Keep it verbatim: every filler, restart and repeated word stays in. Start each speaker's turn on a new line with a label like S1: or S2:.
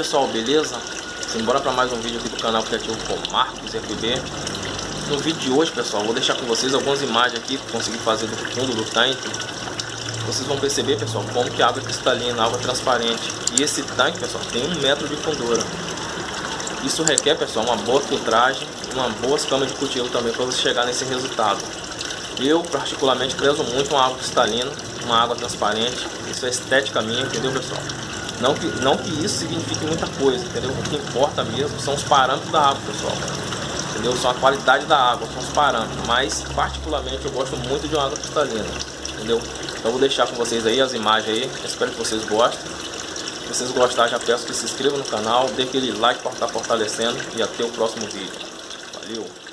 S1: pessoal, beleza? Simbora para mais um vídeo aqui do canal Criativo com Marcos F B. No vídeo de hoje, pessoal, vou deixar com vocês algumas imagens aqui que consegui fazer do fundo do tanque. Vocês vão perceber, pessoal, como que a água é cristalina, água transparente. E esse tanque, pessoal, tem um metro de fundura. Isso requer, pessoal, uma boa filtragem, uma boa cama de cultivo também para você chegar nesse resultado. Eu, particularmente, prezo muito uma água cristalina, uma água transparente. Isso é estética minha, entendeu, pessoal? Não que, não que isso signifique muita coisa, entendeu? O que importa mesmo são os parâmetros da água, pessoal. Entendeu? São a qualidade da água, são os parâmetros. Mas, particularmente, eu gosto muito de uma água cristalina, entendeu? Então, vou deixar com vocês aí as imagens aí. Espero que vocês gostem. Se vocês gostarem, já peço que se inscrevam no canal, dê aquele like para estar fortalecendo e até o próximo vídeo. Valeu!